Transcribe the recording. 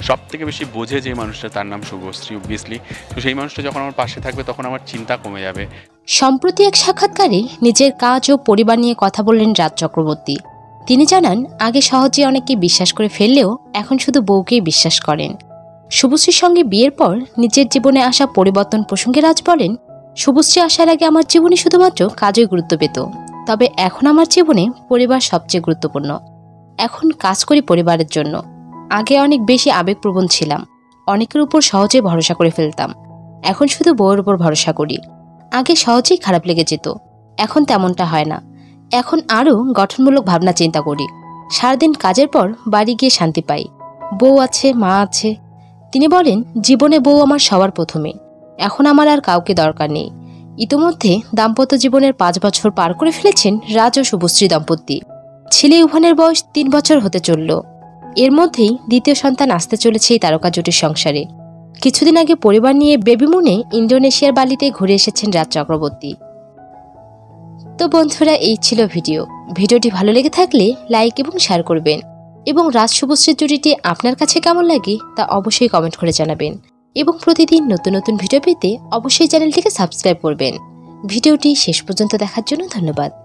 সবথেকে বেশি বোঝে যে মানুষটা, তার নাম শুভশ্রী অবভিয়াসলি। তো সেই মানুষটা যখন আমার পাশে থাকবে তখন আমার চিন্তা কমে যাবে। সম্প্রতি এক সাক্ষাৎকারে নিজের কাজ ও পরিবার নিয়ে কথা বললেন রাজ চক্রবর্তী। তিনি জানান, আগে সহজে অনেককে বিশ্বাস করে ফেললেও এখন শুধু বউকেই বিশ্বাস করেন। শুভশ্রীর সঙ্গে বিয়ের পর নিজের জীবনে আসা পরিবর্তন প্রসঙ্গে রাজ বলেন, শুভশ্রী আসার আগে আমার জীবনে শুধুমাত্র কাজই গুরুত্ব পেত, তবে এখন আমার জীবনে পরিবার সবচেয়ে গুরুত্বপূর্ণ। এখন কাজ করি পরিবারের জন্য। আগে অনেক বেশি আবেগপ্রবণ ছিলাম, অনেকের উপর সহজে ভরসা করে ফেলতাম। এখন শুধু বউয়ের উপর ভরসা করি। আগে সহজেই খারাপ লেগে যেত, এখন তেমনটা হয় না। এখন আরও গঠনমূলক ভাবনা চিন্তা করি। সারাদিন কাজের পর বাড়ি গিয়ে শান্তি পাই। বউ আছে, মা আছে। তিনি বলেন, জীবনে বউ আমার সবার প্রথমে। এখন আমার আর কাউকে দরকার নেই। ইতোমধ্যে দাম্পত্য জীবনের 5 বছর পার করে ফেলেছেন রাজ ও শুভশ্রী দম্পতি। ছেলে ইভানের বয়স 3 বছর হতে চলল। এর মধ্যেই দ্বিতীয় সন্তান আসতে চলেছে এই তারকা জুটির সংসারে। কিছুদিন আগে পরিবার নিয়ে বেবি মুনে ইন্দোনেশিয়ার বালিতে ঘুরে এসেছেন রাজ চক্রবর্তী। তো বন্ধুরা, এই ছিল ভিডিওটি ভালো লেগে থাকলে লাইক এবং শেয়ার করবেন, এবং রাজ শুভশ্রীর জুটিটি আপনার কাছে কেমন লাগে তা অবশ্যই কমেন্ট করে জানাবেন, এবং প্রতিদিন নতুন নতুন ভিডিও পেতে অবশ্যই চ্যানেলটিকে সাবস্ক্রাইব করবেন। ভিডিওটি শেষ পর্যন্ত দেখার জন্য ধন্যবাদ।